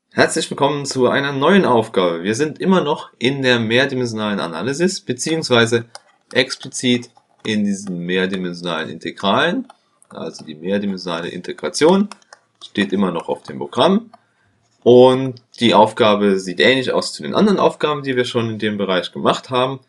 Herzlich willkommen zu einer neuen Aufgabe. Wir sind immer noch in der mehrdimensionalen Analysis, beziehungsweise explizit in diesen mehrdimensionalen Integralen. Also die mehrdimensionale Integration steht immer noch auf dem Programm. Und die Aufgabe sieht ähnlich aus zu den anderen Aufgaben, die wir schon in dem Bereich gemacht haben.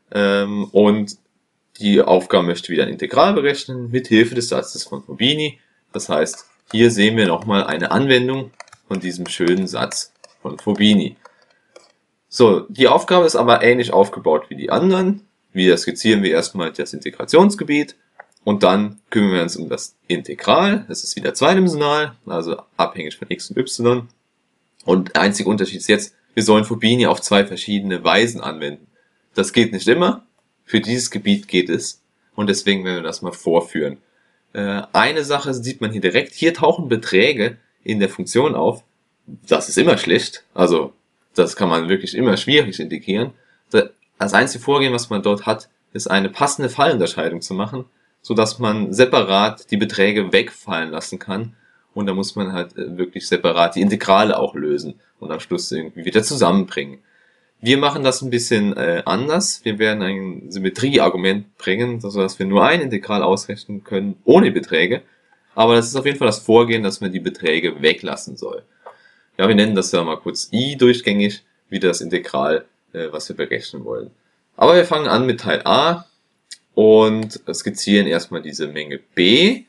Und die Aufgabe möchte wieder ein Integral berechnen mit Hilfe des Satzes von Fubini. Das heißt, hier sehen wir nochmal eine Anwendung von diesem schönen Satz von Fubini. So, die Aufgabe ist aber ähnlich aufgebaut wie die anderen. Wieder skizzieren wir erstmal das Integrationsgebiet und dann kümmern wir uns um das Integral. Es ist wieder zweidimensional, also abhängig von x und y. Und der einzige Unterschied ist jetzt, wir sollen Fubini auf zwei verschiedene Weisen anwenden. Das geht nicht immer, für dieses Gebiet geht es und deswegen werden wir das mal vorführen. Eine Sache sieht man hier direkt, hier tauchen Beträge in der Funktion auf. Das ist immer schlecht, also das kann man wirklich immer schwierig integrieren. Das einzige Vorgehen, was man dort hat, ist eine passende Fallunterscheidung zu machen, so dass man separat die Beträge wegfallen lassen kann. Und da muss man halt wirklich separat die Integrale auch lösen und am Schluss irgendwie wieder zusammenbringen. Wir machen das ein bisschen anders. Wir werden ein Symmetrieargument bringen, sodass wir nur ein Integral ausrechnen können ohne Beträge. Aber das ist auf jeden Fall das Vorgehen, dass man die Beträge weglassen soll. Ja, wir nennen das ja mal kurz I durchgängig, wieder das Integral, was wir berechnen wollen. Aber wir fangen an mit Teil A und skizzieren erstmal diese Menge B.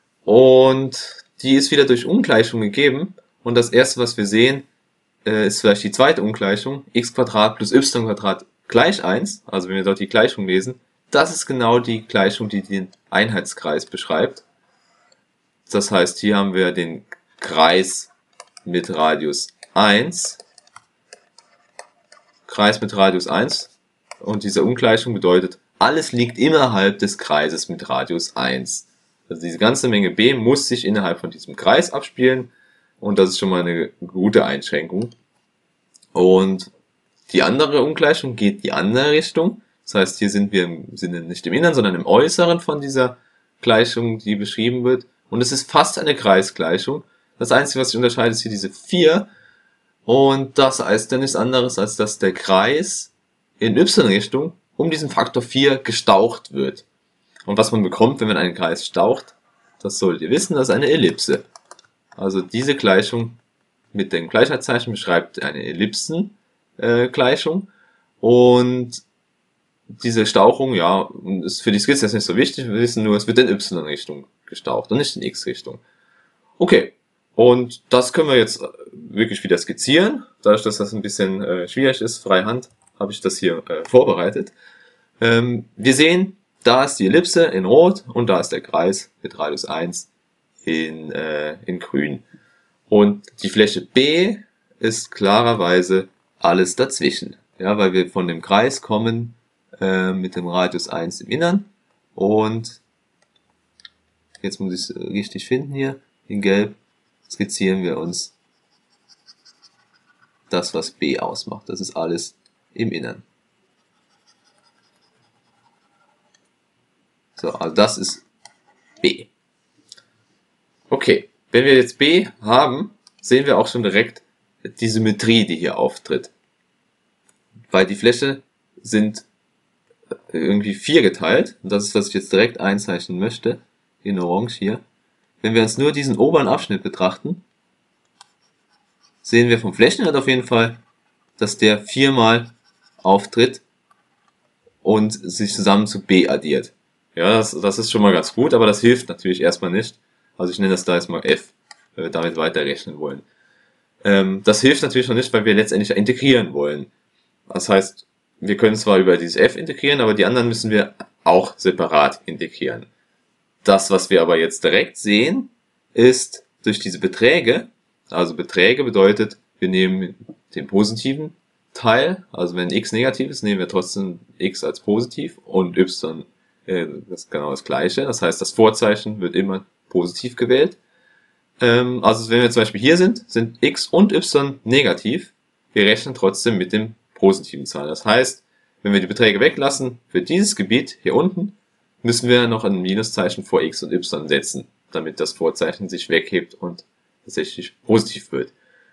Und die ist wieder durch Ungleichung gegeben. Und das erste, was wir sehen, ist vielleicht die zweite Ungleichung. X² plus y² gleich 1. Also wenn wir dort die Gleichung lesen, das ist genau die Gleichung, die den Einheitskreis beschreibt. Das heißt, hier haben wir den Kreis mit Radius 1. Kreis mit Radius 1. Und diese Ungleichung bedeutet, alles liegt innerhalb des Kreises mit Radius 1. Also diese ganze Menge B muss sich innerhalb von diesem Kreis abspielen und das ist schon mal eine gute Einschränkung. Und die andere Ungleichung geht die andere Richtung. Das heißt, hier sind wir nicht im Innern, sondern im Äußeren von dieser Gleichung, die beschrieben wird. Und es ist fast eine Kreisgleichung. Das Einzige, was sich unterscheidet, ist hier diese 4. Und das heißt dann nichts anderes, als dass der Kreis in y-Richtung um diesen Faktor 4 gestaucht wird. Und was man bekommt, wenn man einen Kreis staucht, das solltet ihr wissen, das ist eine Ellipse. Also diese Gleichung mit dem Gleichheitszeichen beschreibt eine Ellipsengleichung. Und diese Stauchung, ja, ist für die Skizze jetzt nicht so wichtig. Wir wissen nur, es wird in y-Richtung gestaucht und nicht in x-Richtung. Okay, und das können wir jetzt wirklich wieder skizzieren. Dadurch, dass das ein bisschen schwierig ist, freihand, habe ich das hier vorbereitet. Wir sehen, da ist die Ellipse in Rot und da ist der Kreis mit Radius 1 in Grün. Und die Fläche B ist klarerweise alles dazwischen. Ja, weil wir von dem Kreis kommen mit dem Radius 1 im Innern. Und jetzt muss ich es richtig finden hier. In Gelb skizzieren wir uns das, was B ausmacht. Das ist alles im Innern. So, also das ist B. Okay, wenn wir jetzt B haben, sehen wir auch schon direkt die Symmetrie, die hier auftritt. Weil die Fläche sind irgendwie 4 geteilt. Und das ist, was ich jetzt direkt einzeichnen möchte. In Orange hier. Wenn wir uns nur diesen oberen Abschnitt betrachten, sehen wir vom Flächenwert auf jeden Fall, dass der 4-mal auftritt und sich zusammen zu B addiert. Ja, das ist schon mal ganz gut, aber das hilft natürlich erstmal nicht. Also ich nenne das da jetzt mal f, wenn wir damit weiterrechnen wollen. Das hilft natürlich noch nicht, weil wir letztendlich integrieren wollen. Das heißt, wir können zwar über dieses f integrieren, aber die anderen müssen wir auch separat integrieren. Das, was wir aber jetzt direkt sehen, ist durch diese Beträge. Also Beträge bedeutet, wir nehmen den positiven Teil, also wenn x negativ ist, nehmen wir trotzdem x als positiv und y das ist genau das gleiche. Das heißt, das Vorzeichen wird immer positiv gewählt. Also wenn wir zum Beispiel hier sind x und y negativ. Wir rechnen trotzdem mit dem positiven Zahl. Das heißt, wenn wir die Beträge weglassen, für dieses Gebiet hier unten, müssen wir noch ein Minuszeichen vor x und y setzen, damit das Vorzeichen sich weghebt und tatsächlich positiv wird.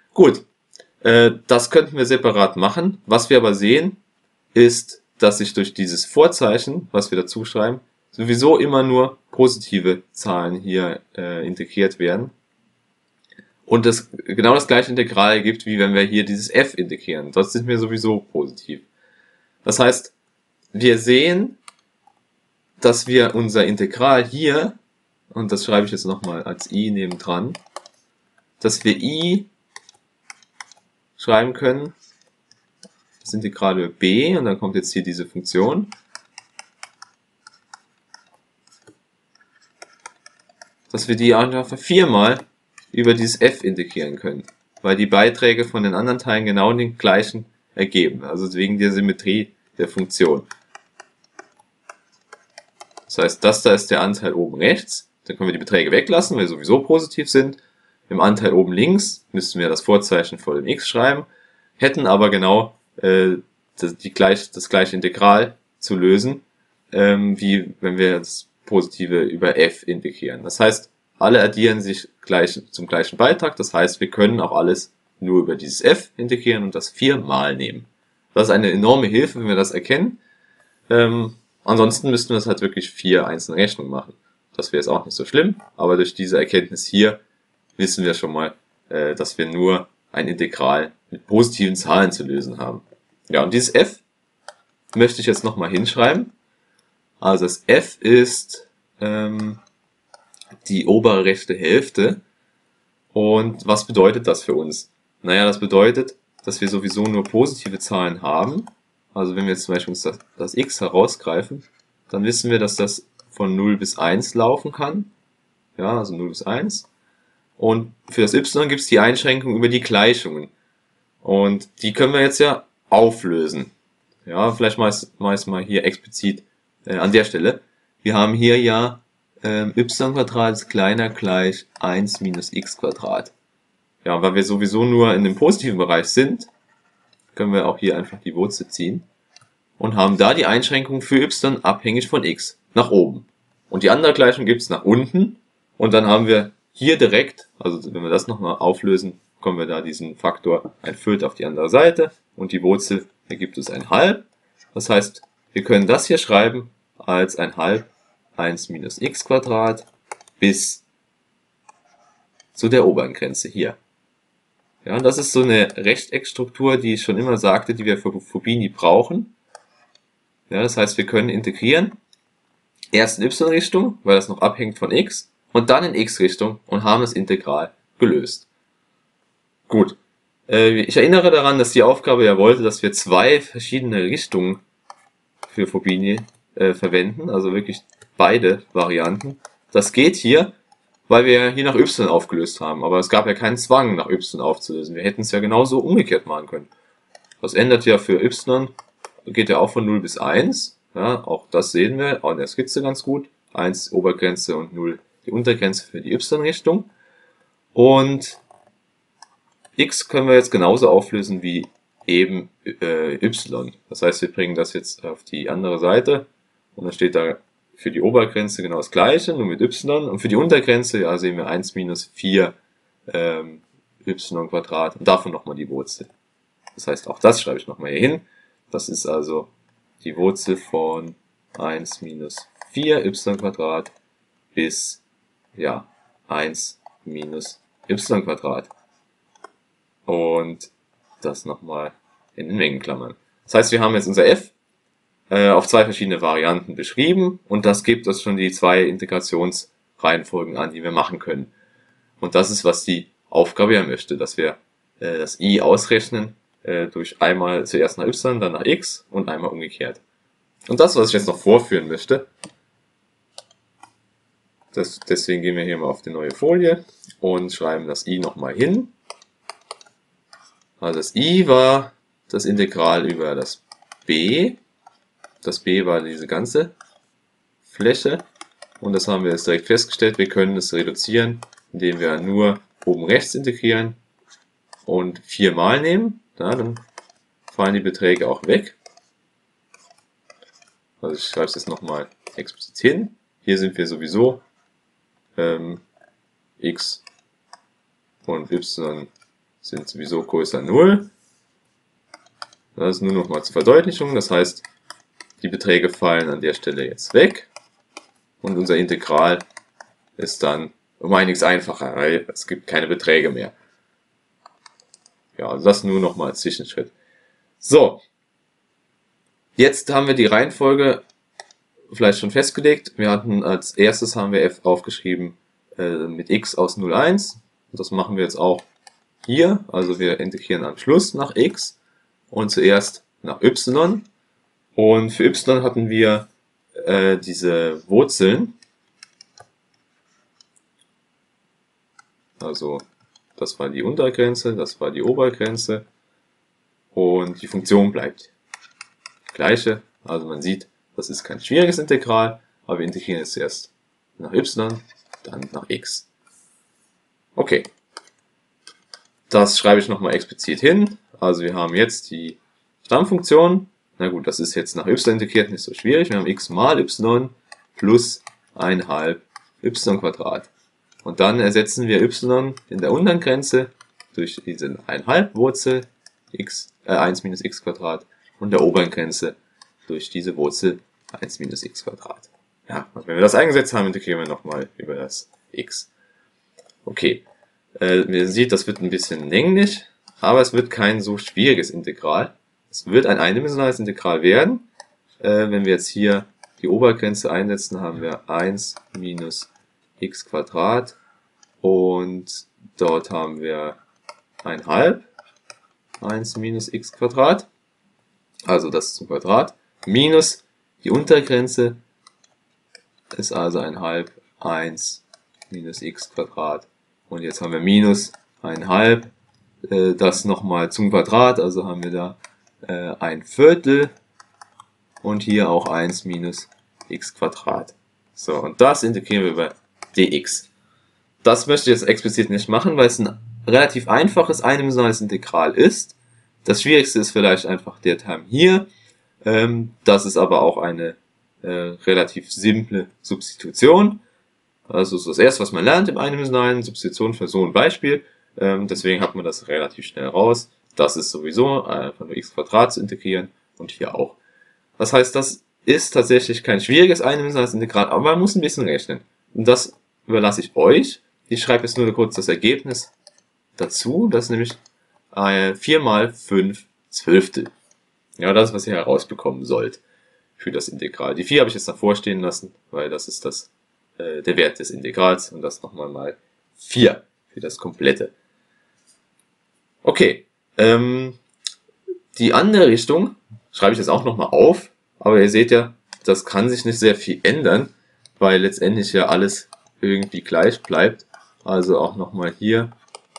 Gut, das könnten wir separat machen. Was wir aber sehen, ist, dass sich durch dieses Vorzeichen, was wir dazu schreiben, sowieso immer nur positive Zahlen hier integriert werden. Und das genau das gleiche Integral ergibt, wie wenn wir hier dieses f integrieren. Dort sind wir sowieso positiv. Das heißt, wir sehen, dass wir unser Integral hier, und das schreibe ich jetzt nochmal als i nebendran, dass wir i schreiben können, das Integral über b, und dann kommt jetzt hier diese Funktion, dass wir die einfach viermal über dieses f integrieren können, weil die Beiträge von den anderen Teilen genau den gleichen ergeben, also wegen der Symmetrie der Funktion. Das heißt, das da ist der Anteil oben rechts, dann können wir die Beträge weglassen, weil sie sowieso positiv sind. Im Anteil oben links müssten wir das Vorzeichen vor dem x schreiben, hätten aber genau das gleiche Integral zu lösen, wie wenn wir das Positive über f integrieren. Das heißt, alle addieren sich zum gleichen Beitrag, das heißt, wir können auch alles nur über dieses f integrieren und das viermal nehmen. Das ist eine enorme Hilfe, wenn wir das erkennen. Ansonsten müssten wir es halt wirklich 4 einzelne Rechnungen machen. Das wäre jetzt auch nicht so schlimm, aber durch diese Erkenntnis hier wissen wir schon mal, dass wir nur ein Integral mit positiven Zahlen zu lösen haben. Ja, und dieses f möchte ich jetzt nochmal hinschreiben. Also das f ist die obere rechte Hälfte. Und was bedeutet das für uns? Naja, das bedeutet, dass wir sowieso nur positive Zahlen haben. Also wenn wir jetzt zum Beispiel uns das x herausgreifen, dann wissen wir, dass das von 0 bis 1 laufen kann. Ja, also 0 bis 1. Und für das y gibt es die Einschränkung über die Gleichungen. Und die können wir jetzt ja auflösen. Ja, vielleicht mache ich es mal hier explizit an der Stelle. Wir haben hier ja y² ist kleiner gleich 1 minus x². Ja, weil wir sowieso nur in dem positiven Bereich sind, können wir auch hier einfach die Wurzel ziehen und haben da die Einschränkung für y abhängig von x nach oben. Und die andere Gleichung gibt es nach unten und dann haben wir hier direkt, also wenn wir das nochmal auflösen, kommen wir da diesen Faktor 1/4 auf die andere Seite und die Wurzel ergibt uns 1/2. Das heißt, wir können das hier schreiben als 1/2 1 minus x² bis zu der oberen Grenze hier. Ja, und das ist so eine Rechteckstruktur, die ich schon immer sagte, die wir für Fubini brauchen. Ja, das heißt, wir können integrieren, erst in y-Richtung, weil das noch abhängt von x, und dann in x-Richtung und haben das Integral gelöst. Gut, ich erinnere daran, dass die Aufgabe ja wollte, dass wir zwei verschiedene Richtungen für Fubini verwenden, also wirklich beide Varianten. Das geht hier, weil wir hier nach y aufgelöst haben, aber es gab ja keinen Zwang, nach y aufzulösen. Wir hätten es ja genauso umgekehrt machen können. Das ändert ja für y, geht ja auch von 0 bis 1. Ja, auch das sehen wir auch in der Skizze ganz gut. 1 Obergrenze und 0 die Untergrenze für die y-Richtung. Und x können wir jetzt genauso auflösen wie eben y. Das heißt, wir bringen das jetzt auf die andere Seite und dann steht da für die Obergrenze genau das gleiche, nur mit y. Und für die Untergrenze, ja, sehen wir 1 minus 4 y² und davon nochmal die Wurzel. Das heißt, auch das schreibe ich nochmal hier hin. Das ist also die Wurzel von 1 minus 4 y² bis ja 1 minus y². Und das nochmal in den Mengenklammern. Das heißt, wir haben jetzt unser f auf zwei verschiedene Varianten beschrieben und das gibt uns schon die zwei Integrationsreihenfolgen an, die wir machen können. Und das ist, was die Aufgabe ja möchte, dass wir das i ausrechnen durch einmal zuerst nach y, dann nach x und einmal umgekehrt. Und das, was ich jetzt noch vorführen möchte, deswegen gehen wir hier mal auf die neue Folie und schreiben das i nochmal hin. Also das i war das Integral über das b. Das b war diese ganze Fläche. Und das haben wir jetzt direkt festgestellt. Wir können es reduzieren, indem wir nur oben rechts integrieren und 4 mal nehmen. Ja, dann fallen die Beträge auch weg. Also ich schreibe es jetzt nochmal explizit hin. Hier sind wir sowieso x und y sind sowieso größer 0. Das ist nur noch mal zur Verdeutlichung. Das heißt, die Beträge fallen an der Stelle jetzt weg. Und unser Integral ist dann um einiges einfacher, weil es gibt keine Beträge mehr. Ja, also das nur noch mal als Zwischenschritt. So, jetzt haben wir die Reihenfolge vielleicht schon festgelegt. Wir hatten als erstes haben wir f aufgeschrieben mit x aus 0, 1. Und das machen wir jetzt auch hier. Also wir integrieren am Schluss nach x und zuerst nach y. Und für y hatten wir diese Wurzeln. Also das war die Untergrenze, das war die Obergrenze und die Funktion bleibt gleiche. Also man sieht, das ist kein schwieriges Integral, aber wir integrieren jetzt erst nach y, dann nach x. Okay, das schreibe ich nochmal explizit hin. Also wir haben jetzt die Stammfunktion. Na gut, das ist jetzt nach y integriert, nicht so schwierig. Wir haben x mal y plus 1/2 y². Und dann ersetzen wir y in der unteren Grenze durch diese 1/2 Wurzel 1 minus x² und der oberen Grenze durch diese Wurzel 1 minus x². Ja, und wenn wir das eingesetzt haben, integrieren wir nochmal über das x. Okay, man sieht, das wird ein bisschen länglich, aber es wird kein so schwieriges Integral. Es wird ein eindimensionales Integral werden. Wenn wir jetzt hier die Obergrenze einsetzen, haben wir 1 minus x² und dort haben wir 1/2 1 minus x², also das zum Quadrat, minus die Untergrenze ist also 1/2 1 minus x² und jetzt haben wir minus 1/2, das nochmal zum Quadrat, also haben wir da 1/4 und hier auch 1 minus x². So, und das integrieren wir über dx. Das möchte ich jetzt explizit nicht machen, weil es ein relativ einfaches eindimensionales Integral ist. Das Schwierigste ist vielleicht einfach der Term hier. Das ist aber auch eine relativ simple Substitution. Also das ist das erste, was man lernt im eindimensionalen Substitution für so ein Beispiel. Deswegen hat man das relativ schnell raus. Das ist sowieso einfach nur x² zu integrieren und hier auch. Das heißt, das ist tatsächlich kein schwieriges eindimensionales Integral, aber man muss ein bisschen rechnen. Und das überlasse ich euch. Ich schreibe jetzt nur kurz das Ergebnis dazu. Das ist nämlich 4 mal 5 Zwölftel. Ja, das ist, was ihr herausbekommen sollt für das Integral. Die 4 habe ich jetzt davor stehen lassen, weil das ist der Wert des Integrals und das nochmal mal 4 für das Komplette. Okay, die andere Richtung schreibe ich jetzt auch nochmal auf, aber ihr seht ja, das kann sich nicht sehr viel ändern, weil letztendlich ja alles irgendwie gleich bleibt. Also auch nochmal hier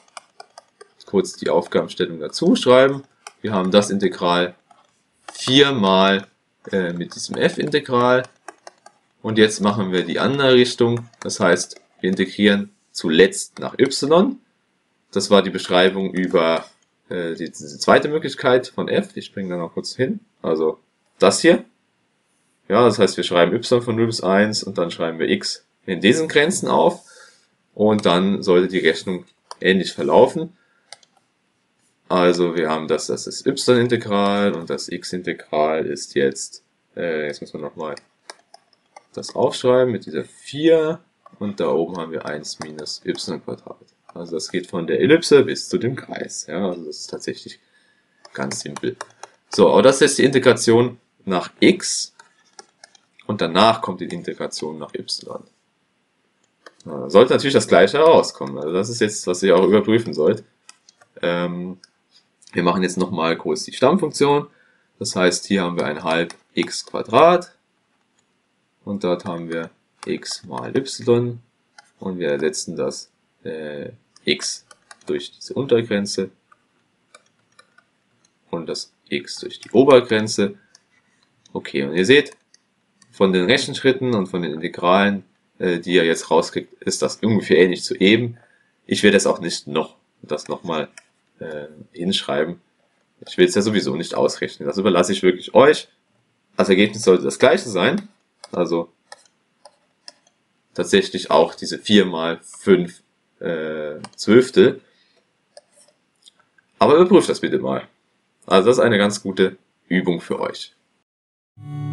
kurz die Aufgabenstellung dazu schreiben. Wir haben das Integral 4 mal mit diesem f-Integral. Und jetzt machen wir die andere Richtung. Das heißt, wir integrieren zuletzt nach y. Das war die Beschreibung über diese zweite Möglichkeit von f. Ich springe da noch kurz hin. Also das hier. Ja, das heißt, wir schreiben y von 0 bis 1 und dann schreiben wir x in diesen Grenzen auf. Und dann sollte die Rechnung ähnlich verlaufen. Also wir haben das ist y-Integral und das x-Integral ist jetzt müssen wir nochmal das aufschreiben mit dieser 4 und da oben haben wir 1 minus y². Also das geht von der Ellipse bis zu dem Kreis. Ja, also das ist tatsächlich ganz simpel. So, aber das ist die Integration nach x und danach kommt die Integration nach y. Da sollte natürlich das gleiche herauskommen. Also das ist jetzt, was ihr auch überprüfen sollt. Wir machen jetzt nochmal kurz die Stammfunktion. Das heißt, hier haben wir 1/2 x² und dort haben wir x mal y und wir ersetzen das x durch diese Untergrenze und das x durch die Obergrenze. Okay, und ihr seht, von den Rechenschritten und von den Integralen, die ihr jetzt rauskriegt, ist das ungefähr ähnlich zu eben. Ich werde es auch nicht nochmal hinschreiben. Ich will es ja sowieso nicht ausrechnen. Das überlasse ich wirklich euch. Das Ergebnis sollte das gleiche sein. Also tatsächlich auch diese 4 mal 5 Zwölftel. Aber überprüft das bitte mal. Also das ist eine ganz gute Übung für euch.